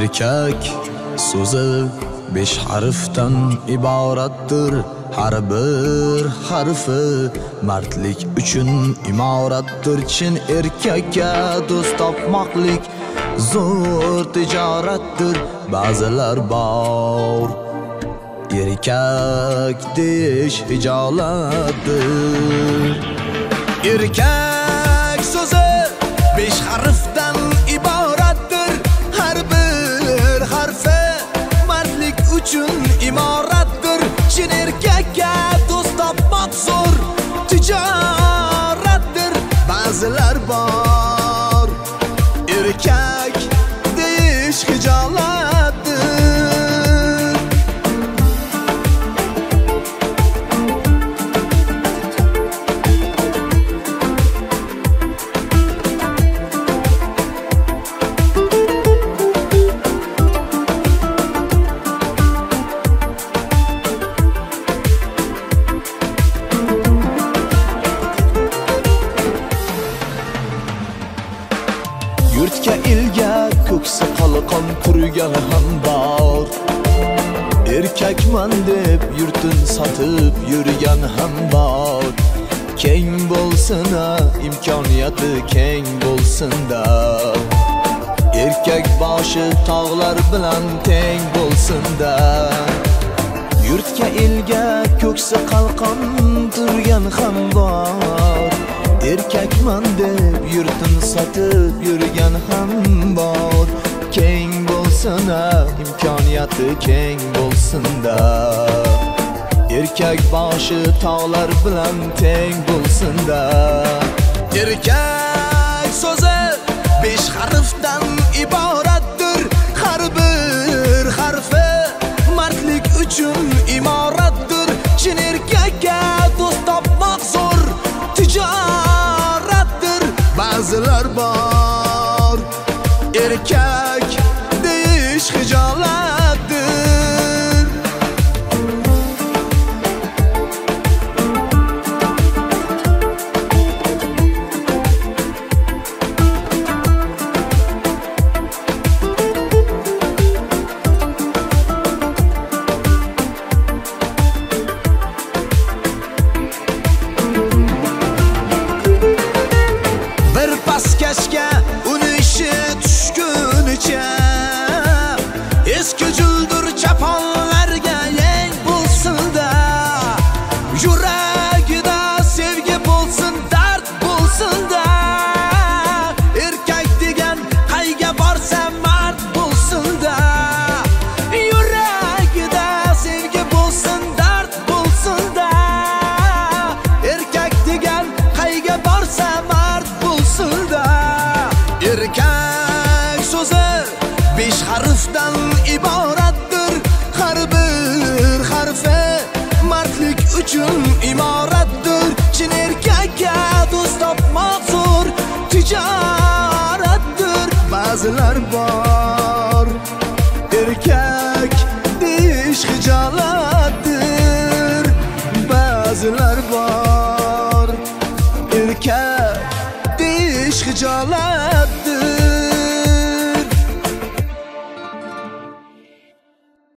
Erkak so'zi 5 harfdan iboratdir. Har bir harfi mardlik uchun imoratdir. Chin erkakka do'st topmoqlik zo'r tijoratdir. Ba'zilar bor erkak deyish hijolatdir. Erkak so'zi 5 harfdan iboratdir. Har bir harfi mardlik uchun imoratdir. Chin erkakka do'st topmoq zo'r tijoratdir. Ba'zilar bor erkak deyish hijolatdir. Yurtga elga ko'ksi qalqon turgan ham bor. Erkakman deb yurtin sotib yurgan ham bor. Keng bo'lsin, imkoniyati keng bo'lsin-da. Erkak boshi tog'lar bilan teng bo'lsin-da. Yurtga elga ko'ksi qalqon turgan ham bor. Erkakman deb yurtin sotib yurgan ham bor. Keng bo'lsin, imkoniyati keng bo'lsin-da. Erkak boshi tog'lar bilan teng bo'lsin-da. Erkak so'zi 5 harfdan iboratdir. Har bir harfi mardlik uchun imoratdir. Chin erkakka do'st topmoq zo'r tijoratdir. Ba'zilar bor erkak